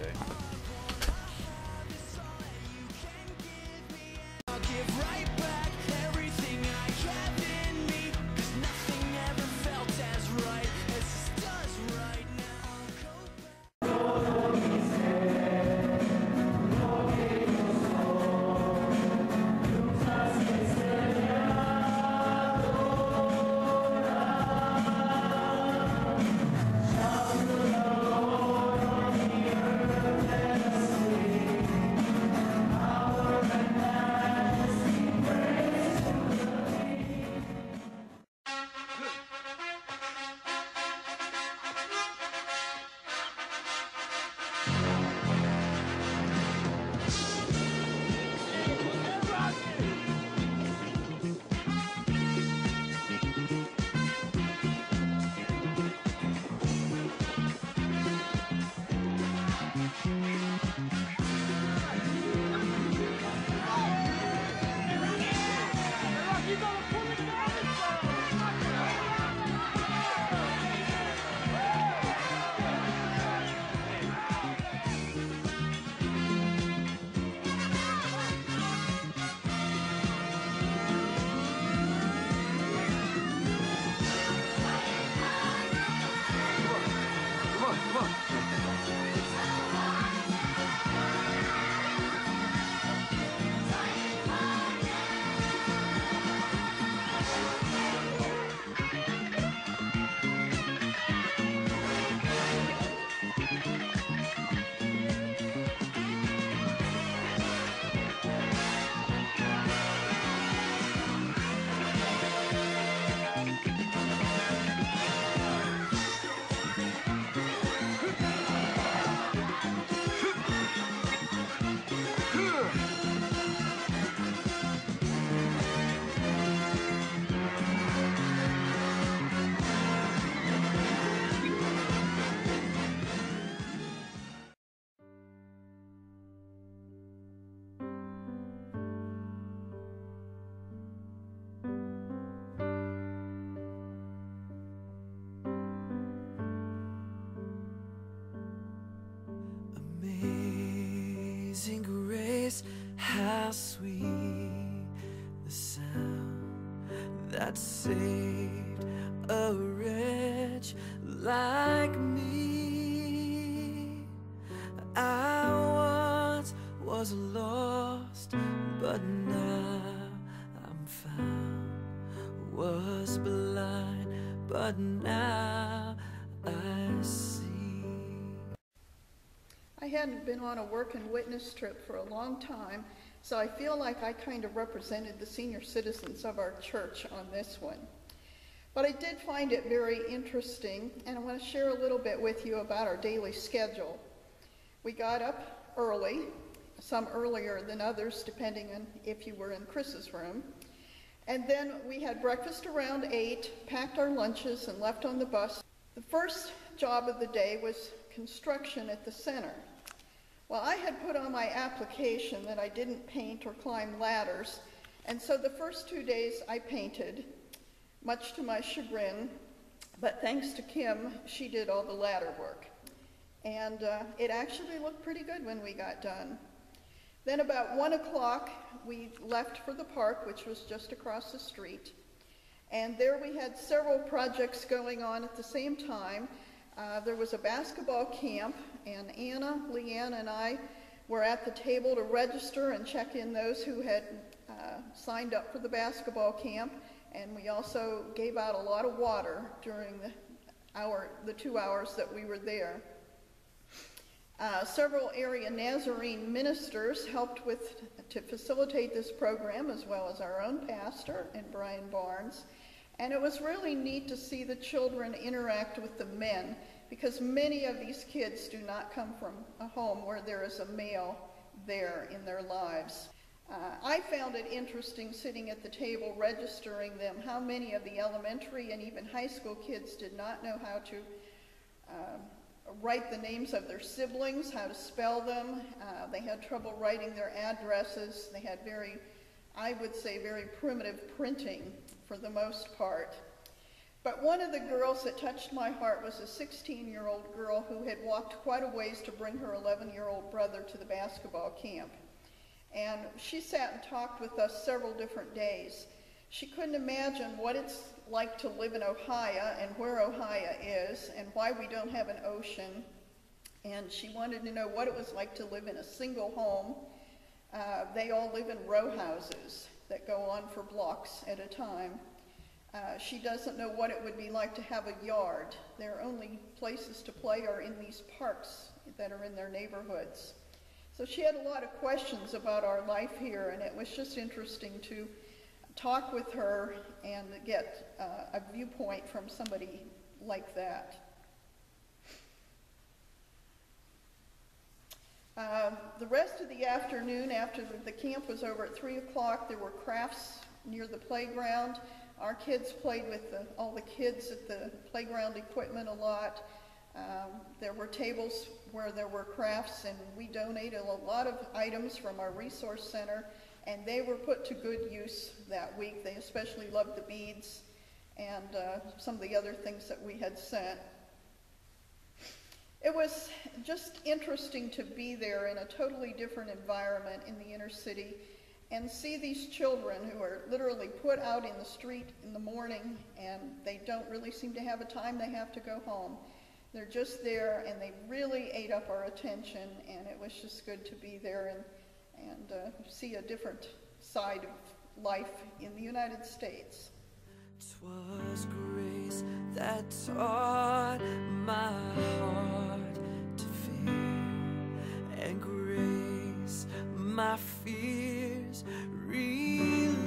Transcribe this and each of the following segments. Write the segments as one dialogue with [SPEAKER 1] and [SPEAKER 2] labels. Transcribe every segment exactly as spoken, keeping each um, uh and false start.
[SPEAKER 1] okay?
[SPEAKER 2] Amazing grace, how sweet the sound that saved a wretch like me. I once was lost, but now I'm found. Was blind, but now I see.
[SPEAKER 3] I hadn't been on a work and witness trip for a long time, so I feel like I kind of represented the senior citizens of our church on this one. But I did find it very interesting, and I want to share a little bit with you about our daily schedule. We got up early, some earlier than others, depending on if you were in Chris's room. And then we had breakfast around eight, packed our lunches, and left on the bus. The first job of the day was construction at the center. Well, I had put on my application that I didn't paint or climb ladders, and so the first two days I painted, much to my chagrin, but thanks to Kim, she did all the ladder work. And uh, it actually looked pretty good when we got done. Then about one o'clock, we left for the park, which was just across the street. And there we had several projects going on at the same time. Uh, there was a basketball camp, and Anna, Leanne, and I were at the table to register and check in those who had uh, signed up for the basketball camp. And we also gave out a lot of water during the hour, the two hours that we were there. Uh, several area Nazarene ministers helped with to facilitate this program, as well as our own pastor and Brian Barnes. And it was really neat to see the children interact with the men, because many of these kids do not come from a home where there is a male there in their lives. Uh, I found it interesting sitting at the table registering them, how many of the elementary and even high school kids did not know how to uh, write the names of their siblings, how to spell them. Uh, they had trouble writing their addresses. They had very, I would say, very primitive printing for the most part. But one of the girls that touched my heart was a sixteen-year-old girl who had walked quite a ways to bring her eleven-year-old brother to the basketball camp. And she sat and talked with us several different days. She couldn't imagine what it's like to live in Ohio and where Ohio is and why we don't have an ocean. And she wanted to know what it was like to live in a single home. Uh, they all live in row houses that go on for blocks at a time. Uh, she doesn't know what it would be like to have a yard. Their only places to play are in these parks that are in their neighborhoods. So she had a lot of questions about our life here, and it was just interesting to talk with her and get uh, a viewpoint from somebody like that. Um, the rest of the afternoon, after the camp was over at three o'clock, there were crafts near the playground. Our kids played with the, all the kids at the playground equipment a lot. Um, there were tables where there were crafts, and we donated a lot of items from our resource center, and they were put to good use that week. They especially loved the beads and uh, some of the other things that we had sent. It was just interesting to be there in a totally different environment in the inner city and see these children who are literally put out in the street in the morning, and they don't really seem to have a time they have to go home. They're just there, and they really ate up our attention, and it was just good to be there and, and uh, see a different side of life in the United States.
[SPEAKER 2] 'Twas grace that taught my heart to fear, and grace my fears relieved.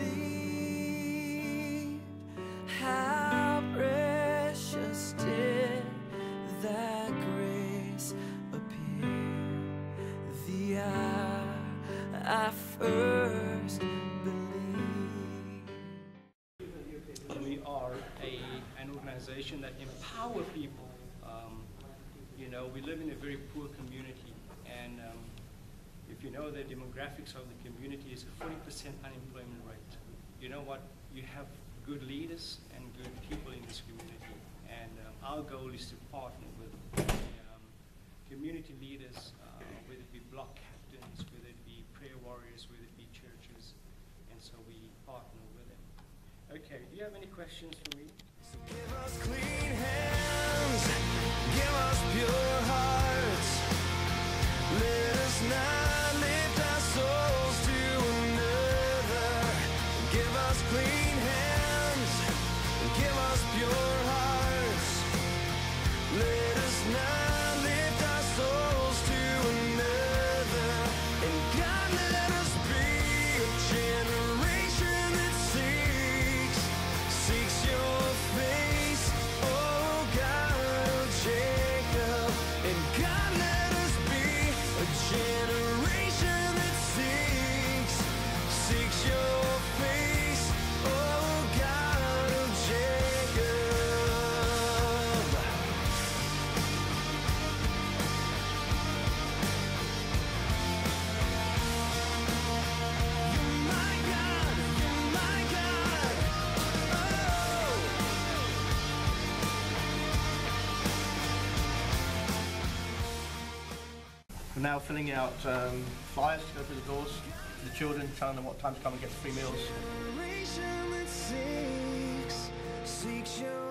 [SPEAKER 2] How precious did that grace appear the hour I first believed.
[SPEAKER 1] We are a, an organization that empower people. Um, you know, we live in a very poor community, and um, if you know the demographics of the community is a forty percent unemployment rate. You know what? You have good leaders and good people in this community, and um, our goal is to partner with the, um, community leaders, uh, whether it be block captains, whether it be prayer warriors, whether it be churches, and so we partner with them. Okay, do you have any questions for me?
[SPEAKER 2] So give us clean hands, give us pure hearts. Let us not lift our souls to another. Give us clean hands, give us pure hearts. Let us not lift our souls to another. And God, let us be a generation that seeks, seeks your face, oh God of Jacob. And God, let us be a generation that seeks, seeks your face, oh God of Jacob. You're my God, you're my God, oh.
[SPEAKER 4] We're now filling out um, flyers to go through the doors to the children, telling them what time to come and get free meals.
[SPEAKER 2] Generation that seeks, seeks your